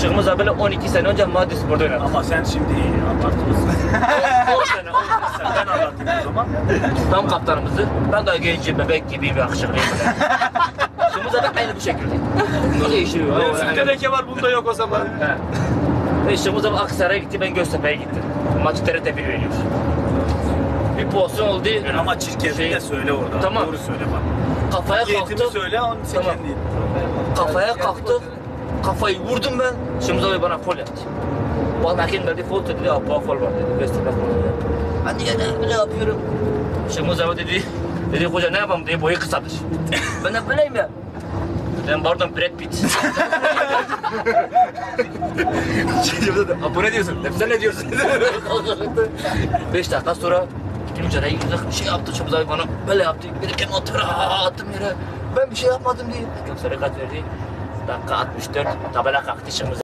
Şıkmız abi böyle 12 sene önce Maddi Spor'da oynadı. Ama sen şimdi abartıyorsun. 10 sene. Sen ben anlatayım o zaman. Tam kaptanımızdı. Ben daha gencim, bebek gibi bir akışıklıyım. Şıkmız abi aynı bu şekilde. Ne değişiyor? Teneke var bunda yok o zaman. Ve Şıkmız abi Aksaray'a gitti, ben Göztepe'ye gittim. Maçı TRT 1 veriyor. Bir pozisyon oldu. Ama çirkefliği de söyle orada. Tamam. Doğru söyle bak. Kafaya Niyetimi kalktı. söyle onu sen Tamam. kendin. Kafaya kalktı. Kafayı vurdum ben. Şıkmız abi bana fol yaptı. Bana hakem verdi, fol dedi. Apa fol var dedi. Göztepe fol dedi. Ben de ne yapıyorum? Şıkmız abi dedi hoca ne yapalım dedi, boyu kısadır. Ben de böyleyim ya. Ben pardon Brad Pitt. Bu ne diyorsun? Sen ne diyorsun? 5 dakika sonra gittim mücadeleye girdik. Bir şey yaptı Şıkmız abi bana. Böyle yaptı. Bir de kendimi attım yere. Ben bir şey yapmadım diye. Hakem sarı kart verdi. Dakika 64. Tabela kalktı Şıkmız.